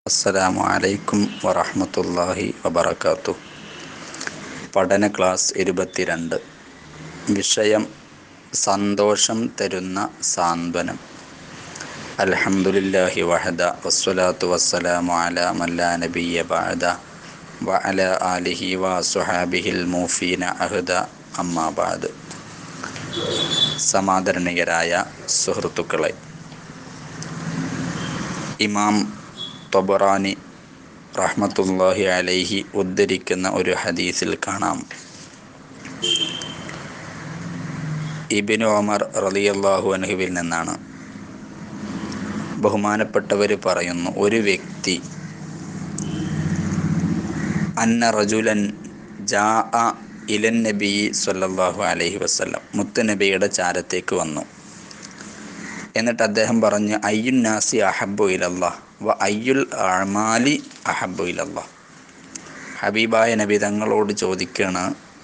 അസ്സലാമു അലൈക്കും വറഹ്മത്തുള്ളാഹി വബറകാതുഹു. പഠന ക്ലാസ് 22. വിഷയം സന്തോഷം തരുന്ന സാന്ത്വനം. അൽഹംദുലില്ലാഹി വഹദ വസ്സലാത്തു വസ്സലാമു അലാ മൻ ലാ നബിയ്യ ബഅദ വഅലാ ആലിഹി വസ്വഹാബിഹിൽ മൂഫീന അഹദ അമ്മാ ബഅദ്. സമാദരണീയരായ സുഹൃത്തുക്കളെ, ഇമാം ത്വബറാനി റഹ്മത്തുള്ളാഹി അലൈഹി ഉദ്ധരിക്കുന്ന ഒരു ഹദീസിൽ കാണാം, ഇബ്നു ഉമർ റളിയല്ലാഹു അൻഹുവിൽ നിന്നാണ്. ബഹുമാനപ്പെട്ടവർ പറയുന്നു, ഒരു വ്യക്തി അന്ന റജുലൻ ജാഅ ഇലൻ നബി സ്വല്ലല്ലാഹു അലൈഹി വസല്ലം, മുത്തുനബിയുടെ ചാരത്തേക്ക് വന്നു. എന്നിട്ട് അദ്ദേഹം പറഞ്ഞു, അയ്യുൻ നാസി അഹബ്ബു ഇലല്ലാഹ് വ അയ്യുൽ അഅ്മാലി അഹബ്ബു ഇലല്ലാഹ്. ഹബീബായ നബി തങ്ങളോട് ചോദിക്കുകയാണ്,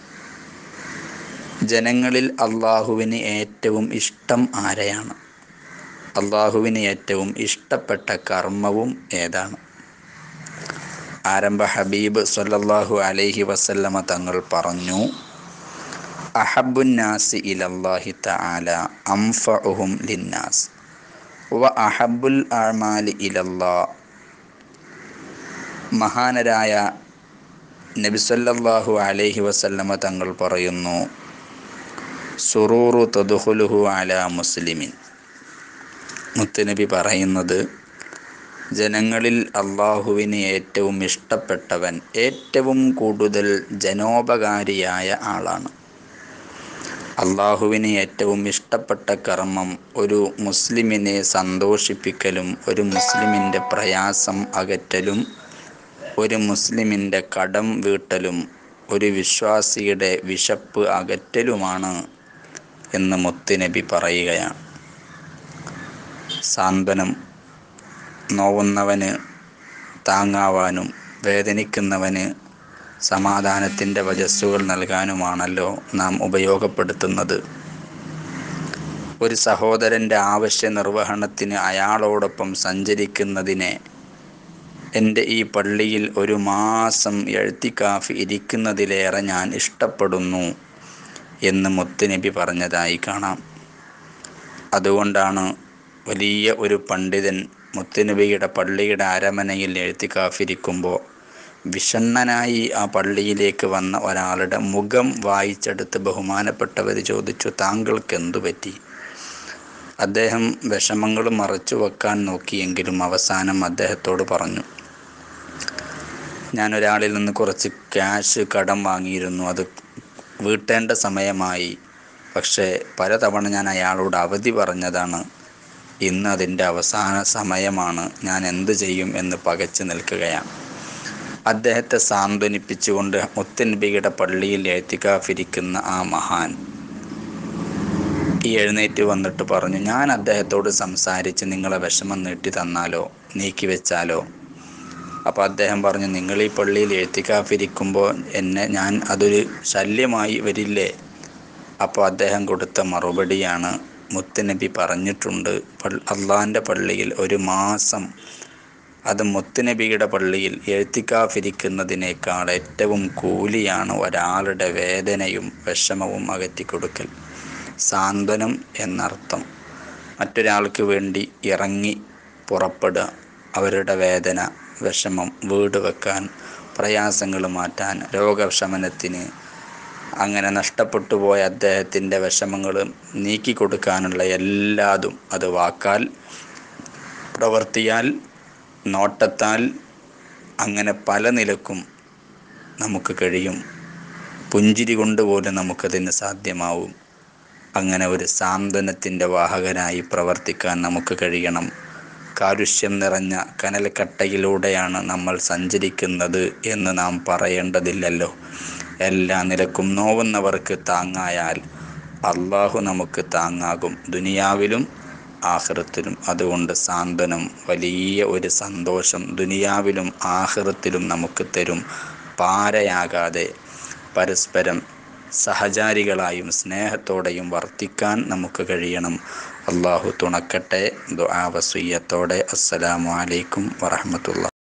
ജനങ്ങളിൽ അള്ളാഹുവിന് ഏറ്റവും ഇഷ്ടം ആരെയാണ്? അള്ളാഹുവിന് ഏറ്റവും ഇഷ്ടപ്പെട്ട കർമ്മവും ഏതാണ്? ആരംഭ ഹബീബ് സ്വല്ലല്ലാഹു അലൈഹി വസല്ലമ തങ്ങൾ പറഞ്ഞു, അഹബ്ബുൻ നാസി ഇലല്ലാഹി തആല അൻഫഉഹും ലിന്നാസ് വ അഹബ്ബുൽ അഅ്മാലി ഇലല്ലാഹ്. മഹാനരായ നബി സല്ലല്ലാഹു അലൈഹി വസല്ലമ തങ്ങൾ പറയുന്നു, സുറൂറു തദ്ഖുലുഹു അലാ മുസ്ലിമിൻ. മുത്തുനബി പറയുന്നത്, ജനങ്ങളിൽ അള്ളാഹുവിന് ഏറ്റവും ഇഷ്ടപ്പെട്ടവൻ ഏറ്റവും കൂടുതൽ ജനോപകാരിയായ ആളാണ്. അള്ളാഹുവിന് ഏറ്റവും ഇഷ്ടപ്പെട്ട കർമ്മം ഒരു മുസ്ലിമിനെ സന്തോഷിപ്പിക്കലും ഒരു മുസ്ലിമിൻ്റെ പ്രയാസം അകറ്റലും ഒരു മുസ്ലിമിൻ്റെ കടം വീട്ടലും ഒരു വിശ്വാസിയുടെ വിശപ്പ് അകറ്റലുമാണ് എന്ന് മുത്തുനബി പറയുകയാണ്. സാന്ത്വനം നോവുന്നവന് താങ്ങാവാനും വേദനിക്കുന്നവന് സമാധാനത്തിൻ്റെ വചസ്സുകൾ നൽകാനുമാണല്ലോ നാം ഉപയോഗപ്പെടുത്തുന്നത്. ഒരു സഹോദരൻ്റെ ആവശ്യ നിർവഹണത്തിന് അയാളോടൊപ്പം സഞ്ചരിക്കുന്നതിനെ എൻ്റെ ഈ പള്ളിയിൽ ഒരു മാസം എഴുത്തിക്കാഫ് ഇരിക്കുന്നതിലേറെ ഞാൻ ഇഷ്ടപ്പെടുന്നു എന്ന് മുത്തുനബി പറഞ്ഞതായി കാണാം. അതുകൊണ്ടാണ് വലിയ ഒരു പണ്ഡിതൻ മുത്തുനബിയുടെ പള്ളിയുടെ അരമനയിൽ എഴുത്തിക്കാഫിരിക്കുമ്പോൾ വിഷണ്ണനായി ആ പള്ളിയിലേക്ക് വന്ന ഒരാളുടെ മുഖം വായിച്ചെടുത്ത് ബഹുമാനപ്പെട്ടവർ ചോദിച്ചു, താങ്കൾക്ക് എന്തു പറ്റി? അദ്ദേഹം വിഷമങ്ങൾ മറച്ചു വെക്കാൻ നോക്കിയെങ്കിലും അവസാനം അദ്ദേഹത്തോട് പറഞ്ഞു, ഞാനൊരാളിൽ നിന്ന് കുറച്ച് ക്യാഷ് കടം വാങ്ങിയിരുന്നു, അത് വീട്ടേണ്ട സമയമായി. പക്ഷേ പലതവണ ഞാൻ അയാളോട് അവധി പറഞ്ഞതാണ്. ഇന്ന് അതിൻ്റെ അവസാന സമയമാണ്, ഞാൻ എന്തു ചെയ്യും എന്ന് പകച്ചു നിൽക്കുകയാണ്. അദ്ദേഹത്തെ സാന്ത്വനിപ്പിച്ചുകൊണ്ട് മുത്തുനബിയുടെ പള്ളിയിൽ എഴുത്തിക്കാഫിരിക്കുന്ന ആ മഹാൻ എഴുന്നേറ്റ് വന്നിട്ട് പറഞ്ഞു, ഞാൻ അദ്ദേഹത്തോട് സംസാരിച്ച് നിങ്ങളെ വിഷമം നീട്ടി തന്നാലോ, നീക്കി വെച്ചാലോ? അപ്പോൾ അദ്ദേഹം പറഞ്ഞു, നിങ്ങൾ ഈ പള്ളിയിൽ എഴുത്തിക്കാഫിരിക്കുമ്പോൾ ഞാൻ അതൊരു ശല്യമായി വരില്ലേ? അപ്പോൾ അദ്ദേഹം കൊടുത്ത മറുപടിയാണ്, മുത്തുനബി പറഞ്ഞിട്ടുണ്ട്, അള്ളാൻ്റെ പള്ളിയിൽ ഒരു മാസം, അത് മുത്തുനബിയുടെ പള്ളിയിൽ എഴുത്തിക്കാഫിരിക്കുന്നതിനേക്കാൾ ഏറ്റവും കൂലിയാണ് ഒരാളുടെ വേദനയും വിഷമവും അകറ്റിക്കൊടുക്കൽ. സാന്ത്വനം എന്നർത്ഥം മറ്റൊരാൾക്ക് വേണ്ടി ഇറങ്ങി പുറപ്പെടുക, അവരുടെ വേദന വിഷമം വീട് വെക്കാൻ, പ്രയാസങ്ങൾ മാറ്റാൻ, രോഗശമനത്തിന്, അങ്ങനെ നഷ്ടപ്പെട്ടു പോയ അദ്ദേഹത്തിൻ്റെ വിഷമങ്ങൾ നീക്കിക്കൊടുക്കാനുള്ള എല്ലാതും, അത് വാക്കാൽ, പ്രവർത്തിയാൽ, നോട്ടത്താൽ, അങ്ങനെ പല നിലക്കും നമുക്ക് കഴിയും. പുഞ്ചിരി കൊണ്ട് പോലും നമുക്കതിന് സാധ്യമാവും. അങ്ങനെ ഒരു സാന്ത്വനത്തിൻ്റെ വാഹകനായി പ്രവർത്തിക്കാൻ നമുക്ക് കഴിയണം. കാരുഷ്യം നിറഞ്ഞ കനൽക്കട്ടയിലൂടെയാണ് നമ്മൾ സഞ്ചരിക്കുന്നത് എന്ന് നാം പറയേണ്ടതില്ലല്ലോ. എല്ലാ നിലക്കും നോവുന്നവർക്ക് താങ്ങായാൽ അള്ളാഹു നമുക്ക് താങ്ങാകും, ദുനിയാവിലും ആഖിറത്തിലും. അതുകൊണ്ട് സാന്ത്വനം വലിയ ഒരു സന്തോഷം ദുനിയാവിലും ആഖിറത്തിലും നമുക്ക് തരും. പാരയാകാതെ പരസ്പരം സഹചാരികളായും സ്നേഹത്തോടെയും വർത്തിക്കാൻ നമുക്ക് കഴിയണം. അള്ളാഹു തുണക്കട്ടെ. ദുആ വസിയ്യത്തോടെ. അസ്സലാമു അലൈക്കും വറഹ്മത്തുള്ളാഹി.